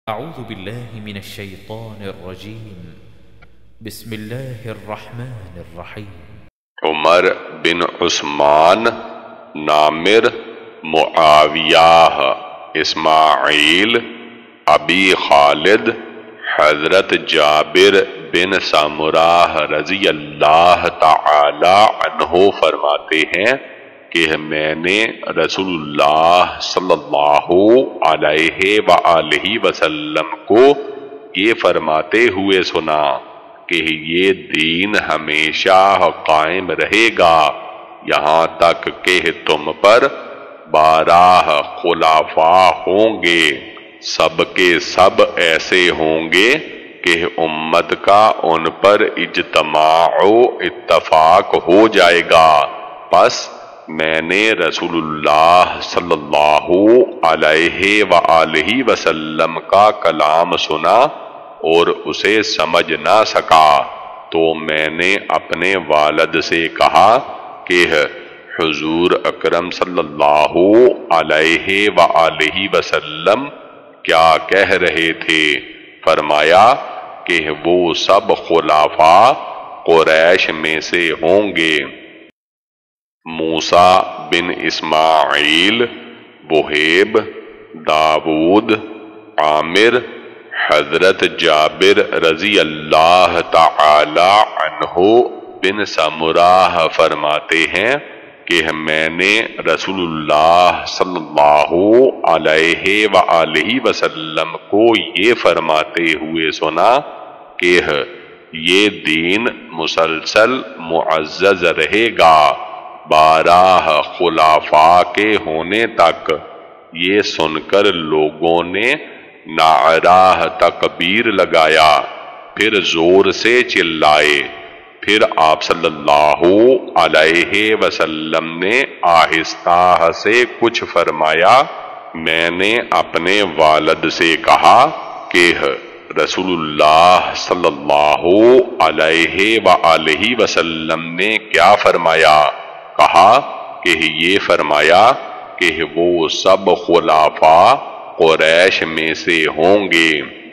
أعوذ بالله من الشيطان الرجيم بسم الله الرحمن الرحيم عمر بن عثمان نامر معاویہ اسماعیل ابی خالد حضرت جابر بن سامراہ رضی اللہ تعالی عنہ فرماتے ہیں کہ میں نے رسول اللہ صلی اللہ علیہ وآلہ وسلم کو یہ فرماتے ہوئے سنا کہ یہ دین ہمیشہ قائم رہے گا یہاں تک کہ تم پر 12 خلفاء ہوں گے، سب کے سب ایسے ہوں گے کہ امت کا ان پر اجتماع و اتفاق ہو جائے گا۔ پس میں نے رسول اللہ صلی اللہ علیہ وآلہ وسلم کا کلام سنا اور اسے سمجھ نہ سکا تو میں نے اپنے والد سے کہا کہ حضور اکرم صلی اللہ علیہ وآلہ وسلم کیا کہہ رہے تھے؟ فرمایا کہ وہ سب خلفاء قریش میں سے ہوں گے۔ موسیٰ بن اسماعیل، وہیب، داود، عامر، حضرت جابر رضی اللہ تعالی عنہ بن سامراہ فرماتے ہیں کہ میں نے رسول اللہ صلی اللہ علیہ وآلہ وسلم کو یہ فرماتے ہوئے سنا کہ یہ دین مسلسل معزز رہے گا 12 خلفاء کے ہونے تک۔ یہ سن کر لوگوں نے نعرہ تکبیر لگایا، پھر زور سے چلائے۔ پھر آپ صلی اللہ علیہ وسلم نے آہستہ سے کچھ فرمایا۔ میں نے اپنے والد سے کہا کہ رسول اللہ صلی اللہ علیہ وآلہ وسلم نے کیا فرمایا؟ کہا کہ یہ فرمایا کہ وہ سب خلفاء قریش میں سے ہوں گے۔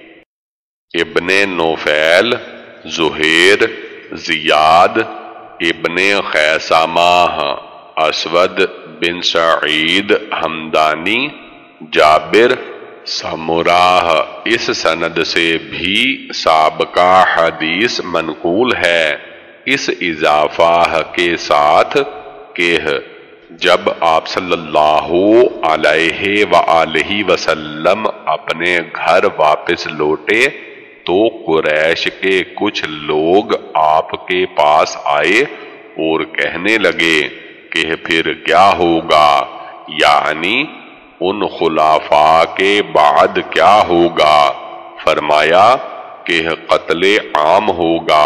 ابن نوفیل، زہیر، زیاد ابن خیثامہ، اسود بن سعید حمدانی، جابر، سامراہ، اس سند سے بھی سابقہ حدیث منقول ہے، اس اضافہ کے ساتھ کہ جب آپ صلی اللہ علیہ وآلہ وسلم اپنے گھر واپس لوٹے تو قریش کے کچھ لوگ آپ کے پاس آئے اور کہنے لگے کہ پھر کیا ہوگا، یعنی ان خلفاء کے بعد کیا ہوگا؟ فرمایا کہ قتل عام ہوگا۔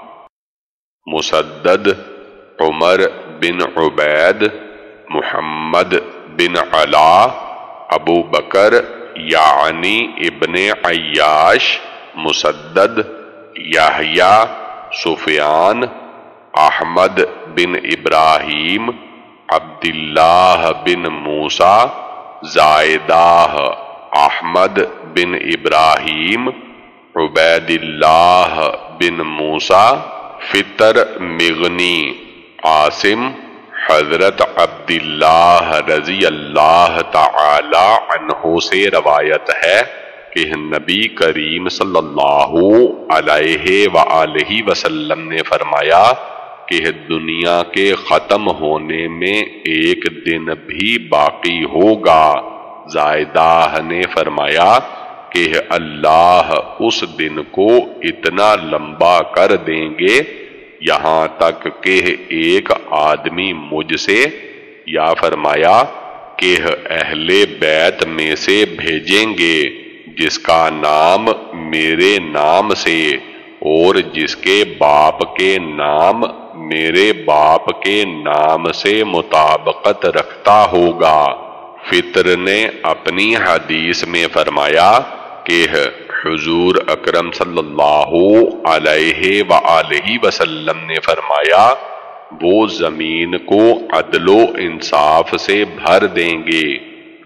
مسدد، عمر بن عبید، محمد بن علا، ابو بکر یعنی ابن عیاش، مسدد، یحییٰ، سفیان، احمد بن ابراہیم، عبداللہ بن موسیٰ، زائدہ، احمد بن ابراہیم، عبید اللہ بن موسیٰ، فطر مغنی، عاصم، حضرت عبداللہ رضی اللہ تعالی عنہ سے روایت ہے کہ نبی کریم صلی اللہ علیہ وآلہ وسلم نے فرمایا کہ دنیا کے ختم ہونے میں ایک دن بھی باقی ہوگا۔ زائدہ نے فرمایا کہ اللہ اس دن کو اتنا لمبا کر دیں گے یہاں تک کہ ایک آدمی مجھ سے، یا فرمایا کہ اہل بیت میں سے بھیجیں گے جس کا نام میرے نام سے اور جس کے باپ کے نام میرے باپ کے نام سے مطابقت رکھتا ہوگا۔ فطر نے اپنی حدیث میں فرمایا کہ حضور اکرم صلی اللہ علیہ وآلہ وسلم نے فرمایا وہ زمین کو عدل و انصاف سے بھر دیں گے،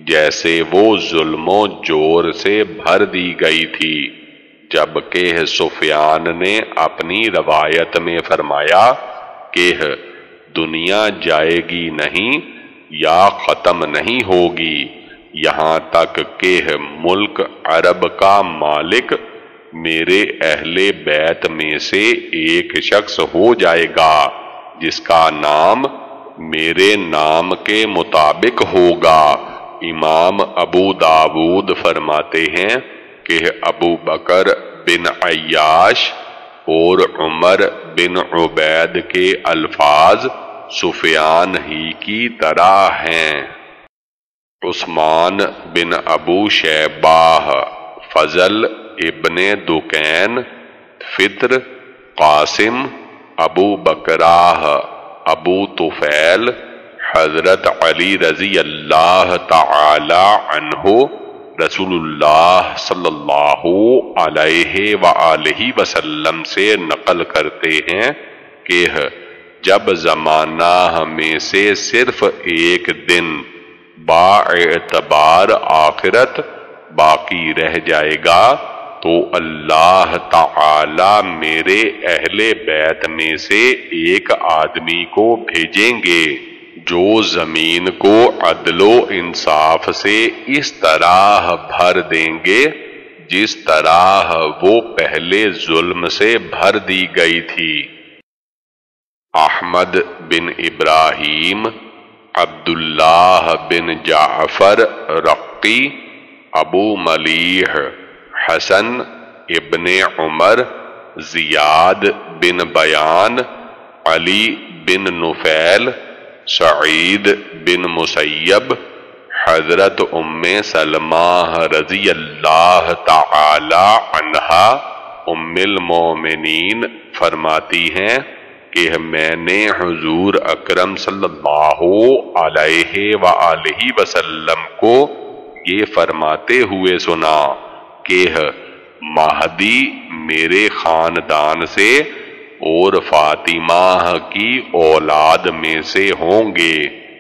جیسے وہ ظلم و جور سے بھر دی گئی تھی، جبکہ سفیان نے اپنی روایت میں فرمایا کہ دنیا جائے گی نہیں یا ختم نہیں ہوگی یہاں تک کہ ملک عرب کا مالک میرے اہل بیت میں سے ایک شخص ہو جائے گا جس کا نام میرے نام کے مطابق ہوگا۔ امام ابو داود فرماتے ہیں کہ ابو بکر بن عیاش اور عمر بن عبید کے الفاظ سفیان ہی کی طرح ہیں۔ عثمان بن ابو شیبہ، فضل ابن دکین، فطر، قاسم، ابو بکراہ، ابو طفیل، حضرت علی رضی اللہ تعالی عنہ رسول اللہ صلی اللہ علیہ وآلہ وسلم سے نقل کرتے ہیں کہ جب زمانہ میں سے صرف ایک دن با اعتبار آخرت باقی رہ جائے گا تو اللہ تعالی میرے اہل بیت میں سے ایک آدمی کو بھیجیں گے جو زمین کو عدل و انصاف سے اس طرح بھر دیں گے جس طرح وہ پہلے ظلم سے بھر دی گئی تھی۔ احمد بن ابراہیم، عبداللہ بن جعفر رقی، ابو ملیح، حسن ابن عمر، زیاد بن بیان، علی بن نفیل، سعید بن مسیب، حضرت ام سلمہ رضی اللہ تعالی عنہا ام المومنین فرماتی ہیں کہ میں نے حضور اکرم صلی اللہ علیہ وآلہ وسلم کو یہ فرماتے ہوئے سنا کہ مہدی میرے خاندان سے اور فاطمہ کی اولاد میں سے ہوں گے۔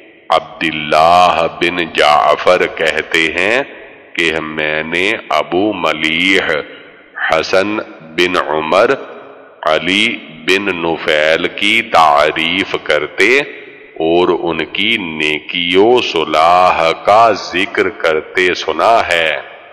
عبداللہ بن جعفر کہتے ہیں کہ میں نے ابو ملیح، حسن بن عمر، علی بن نفیل کی تعریف کرتے اور ان کی نیکی و صلاح کا ذکر کرتے سنا ہے۔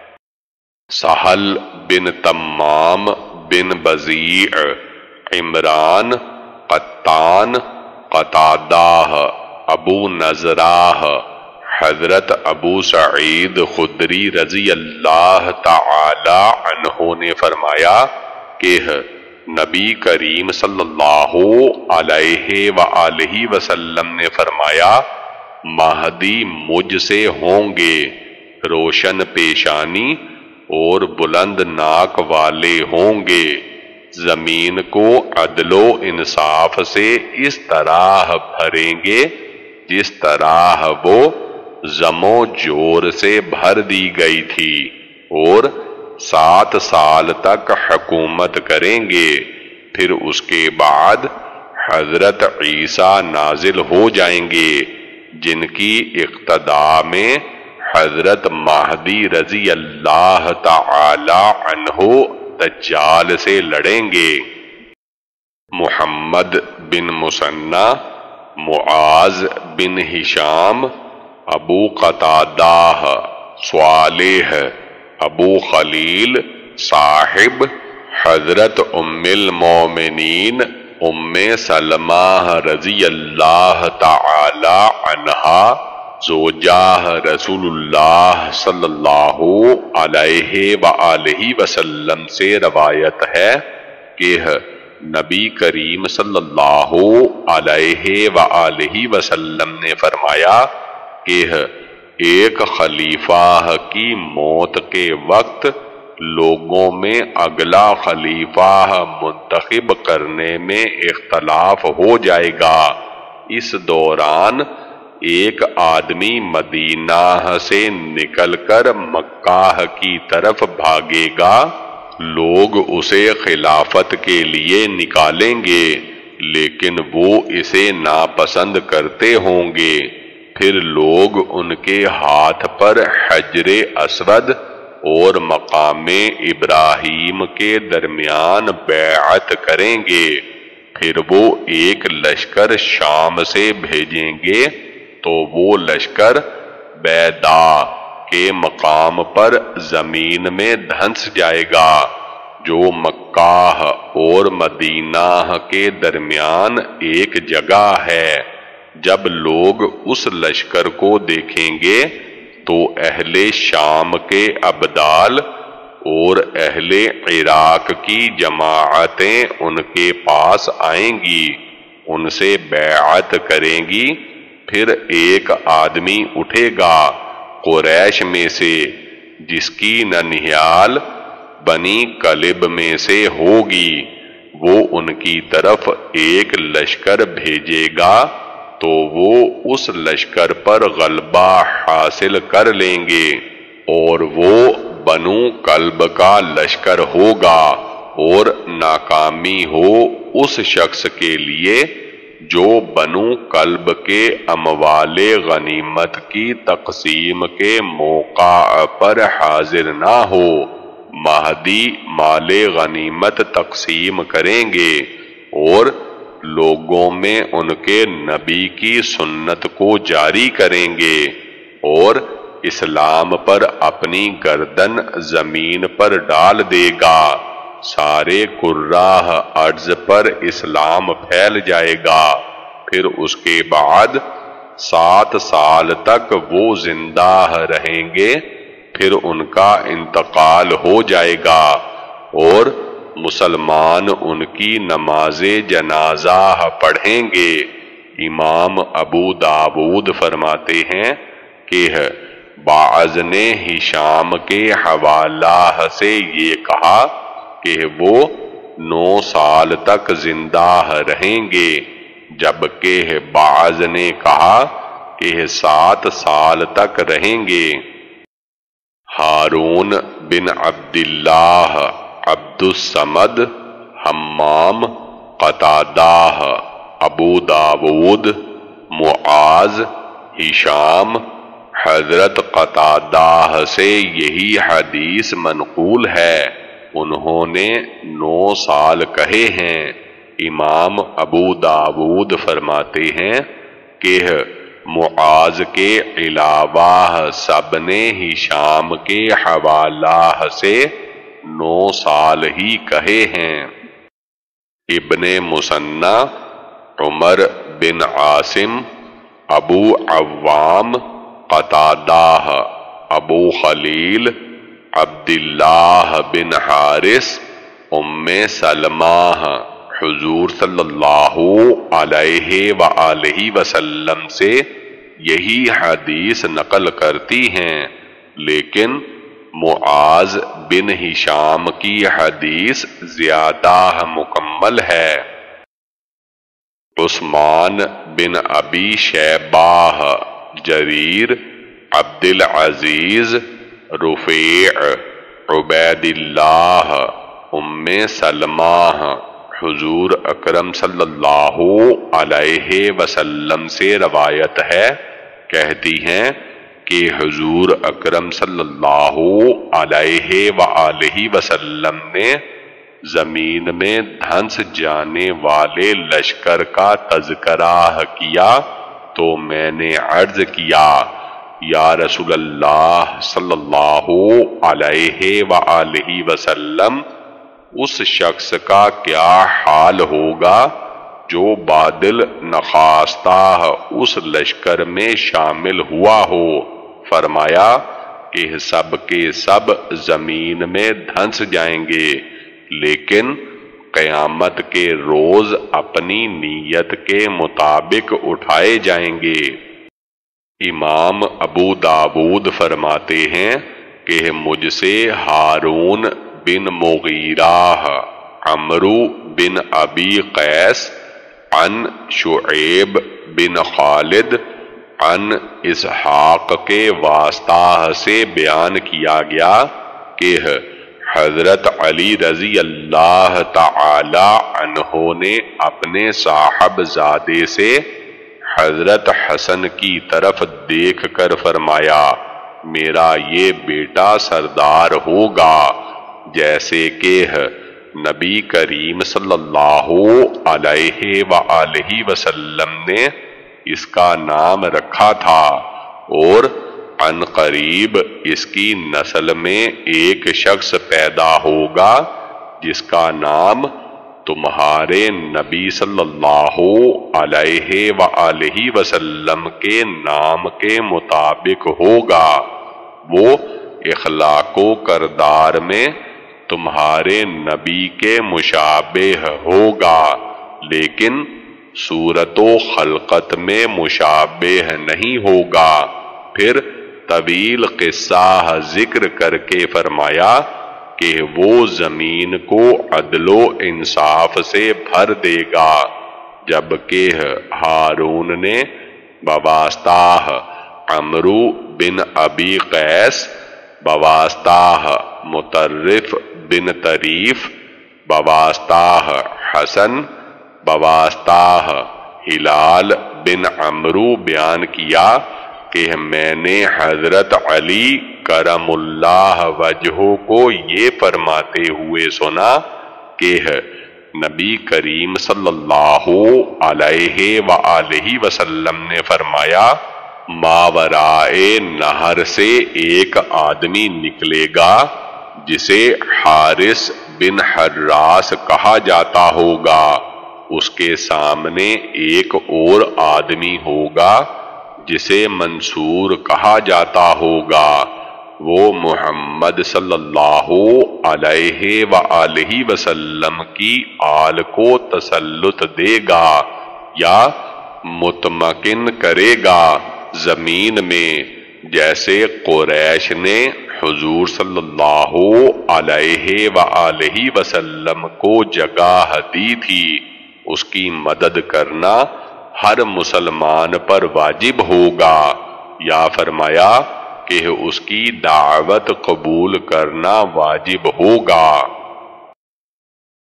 سہل بن تمام بن بزیع، عمران، قطان، قتادہ، ابو نضرہ، حضرت ابو سعید خدری رضی اللہ تعالی عنہ نے فرمایا کہ نبی کریم صلی اللہ علیہ وآلہ وسلم نے فرمایا مہدی مجھ سے ہوں گے، روشن پیشانی اور بلند ناک والے ہوں گے، زمین کو عدل و انصاف سے اس طرح بھریں گے جس طرح وہ زم و جور سے بھر دی گئی تھی، اور 7 سال تک حکومت کریں گے، پھر اس کے بعد حضرت عیسیٰ نازل ہو جائیں گے جن کی اقتداء میں حضرت مہدی رضی اللہ تعالی عنہ دجال سے لڑیں گے۔ محمد بن مثنی، معاذ بن ہشام، ابو قتادہ، صالح، ابو خلیل صاحب حضرت ام المومنین ام سلمہ رضی اللہ تعالی عنہا زوجہ رسول اللہ صلی اللہ علیہ وآلہ وسلم سے روایت ہے کہ نبی کریم صلی اللہ علیہ وآلہ وسلم نے فرمایا کہ ایک خلیفہ کی موت کے وقت لوگوں میں اگلا خلیفہ منتخب کرنے میں اختلاف ہو جائے گا۔ اس دوران ایک آدمی مدینہ سے نکل کر مکہ کی طرف بھاگے گا، لوگ اسے خلافت کے لیے نکالیں گے لیکن وہ اسے ناپسند کرتے ہوں گے، پھر لوگ ان کے ہاتھ پر حجر اسود اور مقام ابراہیم کے درمیان بیعت کریں گے۔ پھر وہ ایک لشکر شام سے بھیجیں گے تو وہ لشکر بیدا کے مقام پر زمین میں دھنس جائے گا جو مکہ اور مدینہ کے درمیان ایک جگہ ہے۔ جب لوگ اس لشکر کو دیکھیں گے تو اہل شام کے ابدال اور اہل عراق کی جماعتیں ان کے پاس آئیں گی، ان سے بیعت کریں گی۔ پھر ایک آدمی اٹھے گا قریش میں سے جس کی ننہال بنی کلب میں سے ہوگی، وہ ان کی طرف ایک لشکر بھیجے گا تو وہ اس لشکر پر غلبہ حاصل کر لیں گے، اور وہ بنو کلب کا لشکر ہوگا، اور ناکامی ہو اس شخص کے لیے جو بنو کلب کے اموال غنیمت کی تقسیم کے موقع پر حاضر نہ ہو۔ مہدی مال غنیمت تقسیم کریں گے اور لوگوں میں ان کے نبی کی سنت کو جاری کریں گے، اور اسلام پر اپنی گردن زمین پر ڈال دے گا۔ سارے کراہ ارض پر اسلام پھیل جائے گا۔ پھر اس کے بعد 7 سال تک وہ زندہ رہیں گے، پھر ان کا انتقال ہو جائے گا، اور مسلمان ان کی نماز جنازہ پڑھیں گے۔ امام ابو داود فرماتے ہیں کہ باعث نے ہشام کے حوالہ سے یہ کہا کہ وہ 9 سال تک زندہ رہیں گے، جبکہ باعث نے کہا کہ 7 سال تک رہیں گے۔ ہارون بن عبداللہ، عبد الصمد، حمام، قتادہ، ابو داود، معاذ، ہشام، حضرت قتادہ سے یہی حدیث منقول ہے، انہوں نے 9 سال کہے ہیں۔ امام ابو داود فرماتے ہیں کہ معاذ کے علاوہ سب نے ہشام کے حوالہ سے 9 سال ہی کہے ہیں۔ ابن مثنی، عمر بن عاصم، ابو عوام، قتادہ، ابو خلیل، عبداللہ بن حارث، ام سلمہ حضور صلی اللہ علیہ وآلہ وسلم سے یہی حدیث نقل کرتی ہیں، لیکن معاذ بن ہشام کی حدیث زیادہ مکمل ہے۔ عثمان بن ابی شیبہ، جریر، عبد العزیز، رفیع، عبید اللہ، ام سلمہ حضور اکرم صلی اللہ علیہ وسلم سے روایت ہے، کہتی ہیں کہ حضور اکرم صلی اللہ علیہ وآلہ وسلم نے زمین میں دھنس جانے والے لشکر کا تذکرہ کیا تو میں نے عرض کیا، یا رسول اللہ صلی اللہ علیہ وآلہ وسلم، اس شخص کا کیا حال ہوگا جو بادل نخواستہ اس لشکر میں شامل ہوا ہو؟ فرمایا کہ سب کے سب زمین میں دھنس جائیں گے، لیکن قیامت کے روز اپنی نیت کے مطابق اٹھائے جائیں گے۔ امام ابو داود فرماتے ہیں کہ مجھ سے ہارون بن مغیرہ، عمرو بن ابی قیس، عن شعیب بن خالد، عن اسحاق کے واسطہ سے بیان کیا گیا کہ حضرت علی رضی اللہ تعالی عنہ نے اپنے صاحبزادے سے حضرت حسن کی طرف دیکھ کر فرمایا میرا یہ بیٹا سردار ہوگا، جیسے کہ نبی کریم صلی اللہ علیہ وآلہ وسلم نے اس کا نام رکھا تھا، اور عن قریب اس کی نسل میں ایک شخص پیدا ہوگا جس کا نام تمہارے نبی صلی اللہ علیہ وآلہ وسلم کے نام کے مطابق ہوگا، وہ اخلاق و کردار میں تمہارے نبی کے مشابہ ہوگا، لیکن صورت و خلقت میں مشابہ نہیں ہوگا۔ پھر طویل قصہ ذکر کر کے فرمایا کہ وہ زمین کو عدل و انصاف سے بھر دے گا، جبکہ ہارون نے بواسطہ عمرو بن ابی قیس، بواسطہ مطرف بن طریف، بواسطہ حسن، بواسطہ ہلال بن عمرو بیان کیا کہ میں نے حضرت علی کرم اللہ وجہہ کو یہ فرماتے ہوئے سنا کہ نبی کریم صلی اللہ علیہ وآلہ وسلم نے فرمایا ماورائے نہر سے ایک آدمی نکلے گا جسے حارث بن حراس کہا جاتا ہوگا، اس کے سامنے ایک اور آدمی ہوگا جسے منصور کہا جاتا ہوگا، وہ محمد صلی اللہ علیہ وآلہ وسلم کی آل کو تسلط دے گا یا مطمئن کرے گا زمین میں، جیسے قریش نے حضور صلی اللہ علیہ وآلہ وسلم کو جگہ دی تھی۔ اس کی مدد کرنا ہر مسلمان پر واجب ہوگا، یا فرمایا کہ اس کی دعوت قبول کرنا واجب ہوگا۔